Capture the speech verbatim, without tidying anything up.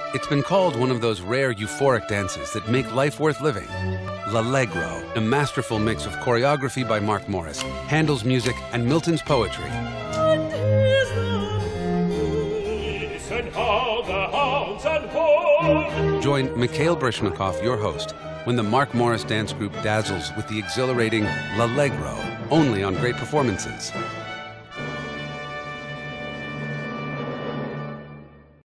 It's been called one of those rare euphoric dances that make life worth living. L'Allegro, a masterful mix of choreography by Mark Morris, Handel's music, and Milton's poetry. And here's the listen how the hounds unfold. Join Mikhail Baryshnikov, your host, when the Mark Morris Dance Group dazzles with the exhilarating L'Allegro, only on Great Performances.